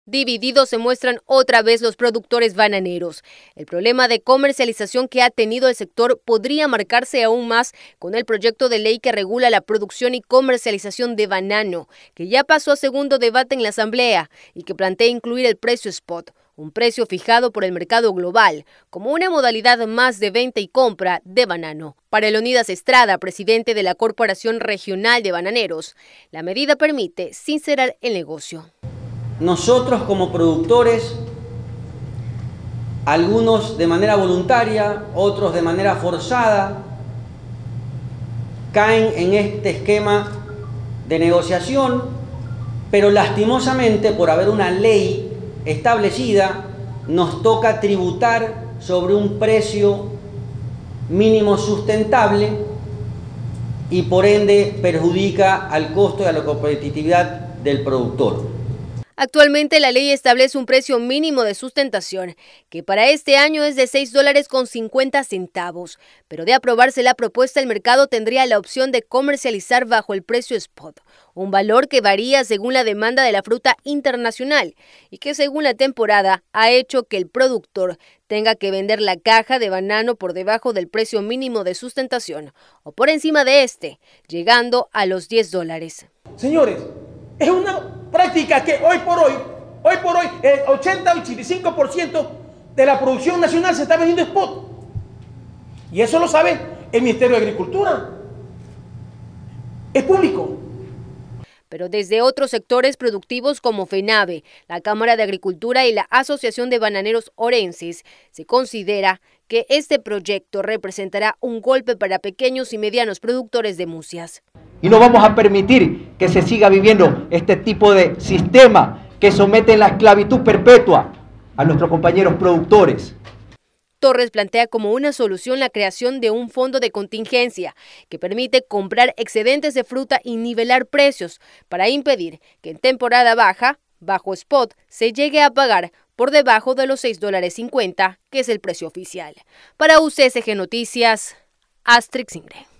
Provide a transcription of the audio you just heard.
Divididos se muestran otra vez los productores bananeros. El problema de comercialización que ha tenido el sector podría marcarse aún más con el proyecto de ley que regula la producción y comercialización de banano, que ya pasó a segundo debate en la Asamblea y que plantea incluir el precio spot, un precio fijado por el mercado global, como una modalidad más de venta y compra de banano. Para Leonidas Estrada, presidente de la Corporación Regional de Bananeros, la medida permite sincerar el negocio. Nosotros como productores, algunos de manera voluntaria, otros de manera forzada, caen en este esquema de negociación, pero lastimosamente por haber una ley establecida, nos toca tributar sobre un precio mínimo sustentable y por ende perjudica al costo y a la competitividad del productor. Actualmente la ley establece un precio mínimo de sustentación, que para este año es de $6.50, pero de aprobarse la propuesta el mercado tendría la opción de comercializar bajo el precio spot, un valor que varía según la demanda de la fruta internacional y que según la temporada ha hecho que el productor tenga que vender la caja de banano por debajo del precio mínimo de sustentación o por encima de este, llegando a los $10. Señores, es una práctica que hoy por hoy, el 80-85% de la producción nacional se está vendiendo spot. Y eso lo sabe el Ministerio de Agricultura. Es público. Pero desde otros sectores productivos como FENAVE, la Cámara de Agricultura y la Asociación de Bananeros Orenses, se considera que este proyecto representará un golpe para pequeños y medianos productores de mucias. Y no vamos a permitir que se siga viviendo este tipo de sistema que somete en la esclavitud perpetua a nuestros compañeros productores. Torres plantea como una solución la creación de un fondo de contingencia que permite comprar excedentes de fruta y nivelar precios para impedir que en temporada baja, bajo spot, se llegue a pagar por debajo de los $6.50, que es el precio oficial. Para UCSG Noticias, Astrix Ingre.